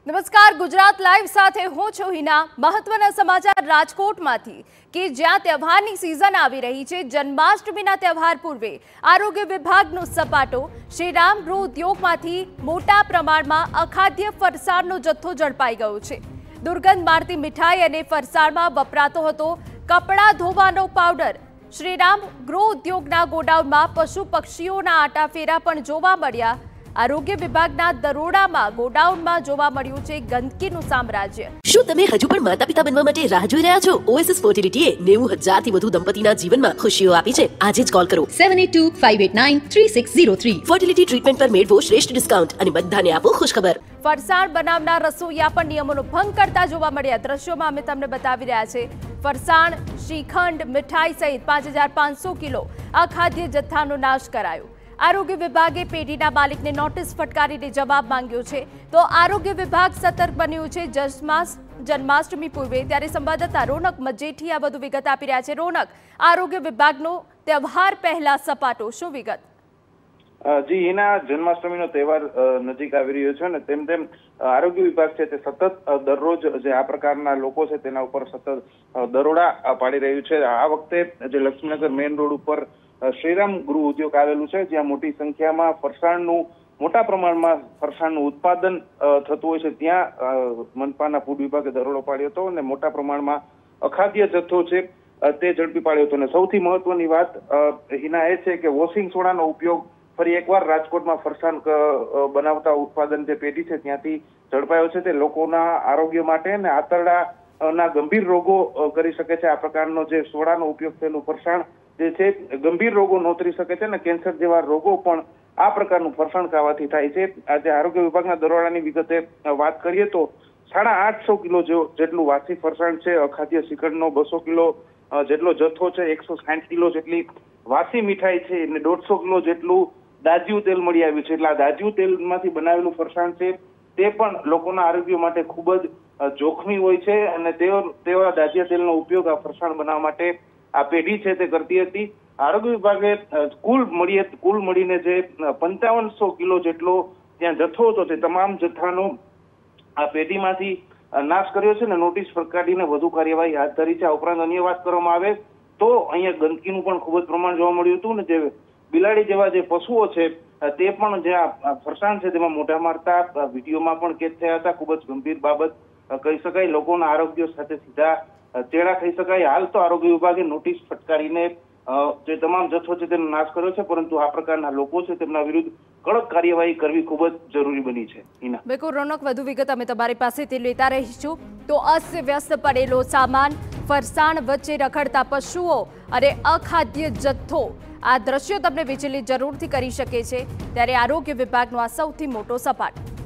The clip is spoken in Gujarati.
નમસ્કાર, ગુજરાત લાઈવ સાથે હું છું હિના। મહત્વના સમાચાર રાજકોટમાંથી કે જ્યાં તહેવારની સિઝન આવી રહી છે। જન્માષ્ટમીના તહેવાર પૂર્વે આરોગ્ય વિભાગનો સપાટો। શ્રીરામ ગૃહ ઉદ્યોગમાંથી મોટા પ્રમાણમાં અખાદ્ય ફરસાણનો જથ્થો ઝડપાઈ ગયો છે। દુર્ગંધ મારતી મીઠાઈ અને ફરસાણમાં વપરાતો હતો કપડાં ધોવાનો પાવડર। શ્રીરામ ગૃહ ઉદ્યોગના ગોડાઉનમાં પશુ પક્ષીઓના આટાફેરા પણ જોવા મળ્યા। આરોગ્ય વિભાગના દરોડામાં ગોડાઉનમાં જોવા મળ્યું છે ગંદકીનું સામ્રાજ્ય। શું તમે હજુ પણ માતા-પિતા બનવા માટે રાહ જોઈ રહ્યા છો? ઓએસએસ ફર્ટિલિટીએ 90,000 થી વધુ દંપતીના જીવનમાં ખુશીઓ આપી છે। આજે જ કોલ કરો 7825893603। ફર્ટિલિટી ટ્રીટમેન્ટ પર મેળવો શ્રેષ્ઠ ડિસ્કાઉન્ટ અને બધાને આપો ખુશખબર। ફરસાણ બનાવનાર રસોઈયા પણ નિયમોનો ભંગ કરતા જોવા મળ્યા। દ્રશ્યોમાં અમે તમને બતાવી રહ્યા છે। ફરસાણ, શ્રીખંડ, મીઠાઈ સહિત 5,500 કિલો અખાદ્ય જથ્થાનો નાશ કરાયો। આરોગ્ય વિભાગે પેઢીના માલિકને નોટિસ ફટકારીને જવાબ માંગ્યો છે। તો આરોગ્ય વિભાગ સતર્ક બન્યું છે જન્માષ્ટમી પૂર્વે। ત્યારે સંવાદદાતા રોનક મજેઠિયા વધુ વિગત આપી રહ્યા છે। રોનક, આરોગ્ય વિભાગનો તહેવાર પહેલા સપાટો, શું વિગત? જી હિના, જન્માષ્ટમીનો તહેવાર નજીક આવી રહ્યો છે ને તેમ તેમ આરોગ્ય વિભાગ છે તે સતત દરરોજ જે આ પ્રકારના લોકો છે તેના ઉપર સતત દરોડા પાડી રહ્યું છે। આ વખતે જે લક્ષ્મીનગર મેઇન રોડ ઉપર શ્રીરામ ગૃહ ઉદ્યોગ આવેલું છે, જ્યાં મોટી સંખ્યામાં ફરસાણનું મોટા પ્રમાણમાં ફરસાણનું ઉત્પાદન થતું હોય છે, ત્યાં મનપાના ફૂડ વિભાગે દરોડો પાડ્યો હતો અને મોટા પ્રમાણમાં અખાદ્ય જથ્થો છે તે ઝડપી પાડ્યો હતો। અને સૌથી મહત્વની વાત હિના એ છે કે વોશિંગ સોડાનો ઉપયોગ ફરી એકવાર રાજકોટમાં ફરસાણ બનાવતા ઉત્પાદન જે પેઢી છે ત્યાંથી ઝડપાયો છે। તે લોકોના આરોગ્ય માટે અને આંતરડાના ગંભીર રોગો કરી શકે છે। આ પ્રકારનો જે સોડાનો ઉપયોગ થયેલું ફરસાણ જે છે ગંભીર રોગો નોતરી શકે છે અને કેન્સર જેવા રોગો પણ આ પ્રકારનું ફરસાણ ખાવાથી થાય છે। આજે આરોગ્ય વિભાગના દરોડાની વિગતે વાત કરીએ તો 850 કિલો જેટલું વાસી ફરસાણ છે, અખાદ્ય શ્રીખંડનો 200 કિલો જેટલો જથ્થો છે, 160 કિલો જેટલી વાસી મીઠાઈ છે અને 150 કિલો જેટલું દાજ્યું તેલ મળી આવ્યું છે। એટલે આ દાજ્યું તેલમાંથી બનાવેલું ફરસાણ છે તે પણ લોકોના આરોગ્ય માટે ખૂબ જ જોખમી હોય છે અને તેવા દાજ્યા તેલનો ઉપયોગ આ ફરસાણ બનાવવા માટે આ પેઢી છે તે કરતી હતી। આરોગ્ય વિભાગે કુલ મળીને જે 5500 કિલો જેટલો ત્યાં જથ્થો હતો તે તમામ જથ્થાનો આ પેઢીમાંથી નાશ કર્યો છે અને નોટિસ ફટકારીને વધુ કાર્યવાહી હાથ ધરી છે। આ ઉપરાંત અન્ય વાત કરવામાં આવે તો અહીંયા ગંદકીનું પણ ખૂબ જ પ્રમાણ જોવા મળ્યું હતું ને જે બિલાડી જેવા જે પશુઓ છે તે પણ જે આ ફરસાણ છે તેમાં મોઢા મારતા વિડીયોમાં પણ કેદ થયા હતા। ખૂબ જ ગંભીર બાબત કહી શકાય। લોકોના આરોગ્ય સાથે સીધા ચેડા થઈ શકાય। હાલ તો આરોગ્ય વિભાગે નોટિસ ફટકારીને જે તમામ જથ્થો છે તેનો નાશ કર્યો છે, પરંતુ આ પ્રકારના લોકો છે તેમના વિરુદ્ધ કડક કાર્યવાહી કરવી ખૂબ જ જરૂરી બની છે। બિલકુલ રોનક, વધુ વિગત અમે તમારી પાસેથી લેતા રહીશું। તો અસ્તવ્યસ્ત પડેલો સામાન, ફરસાણ વચ્ચે રખડતા પશુઓ અને અખાદ્ય જથ્થો, આ દ્રશ્યો તમને વિચલિત જરૂરથી કરી શકે છે। ત્યારે આરોગ્ય વિભાગનો આ સૌથી મોટો સપાટો।